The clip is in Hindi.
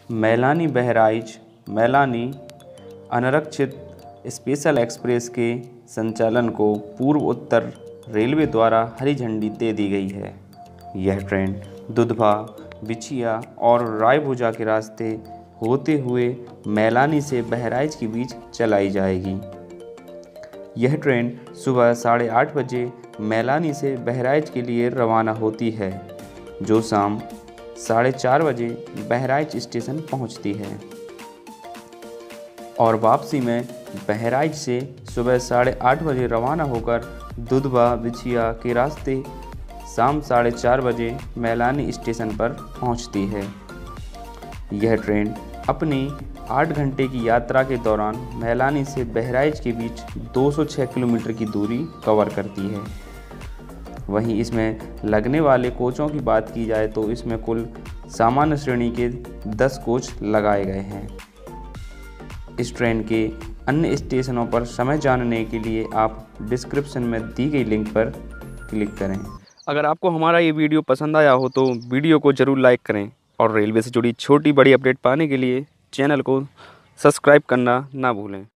मैलानी बहराइच मैलानी अनारक्षित स्पेशल एक्सप्रेस के संचालन को पूर्व उत्तर रेलवे द्वारा हरी झंडी दे दी गई है। यह ट्रेन दुधवा, बिछिया और रायभुजा के रास्ते होते हुए मैलानी से बहराइच के बीच चलाई जाएगी। यह ट्रेन सुबह 8:30 बजे मैलानी से बहराइच के लिए रवाना होती है, जो शाम 4:30 बजे बहराइच स्टेशन पहुंचती है और वापसी में बहराइच से सुबह 8:30 बजे रवाना होकर दुधवा, बिछिया के रास्ते शाम 4:30 बजे मैलानी स्टेशन पर पहुंचती है। यह ट्रेन अपनी 8 घंटे की यात्रा के दौरान मैलानी से बहराइच के बीच 206 किलोमीटर की दूरी कवर करती है। वहीं इसमें लगने वाले कोचों की बात की जाए तो इसमें कुल सामान्य श्रेणी के 10 कोच लगाए गए हैं। इस ट्रेन के अन्य स्टेशनों पर समय जानने के लिए आप डिस्क्रिप्शन में दी गई लिंक पर क्लिक करें। अगर आपको हमारा ये वीडियो पसंद आया हो तो वीडियो को ज़रूर लाइक करें और रेलवे से जुड़ी छोटी बड़ी अपडेट पाने के लिए चैनल को सब्सक्राइब करना ना भूलें।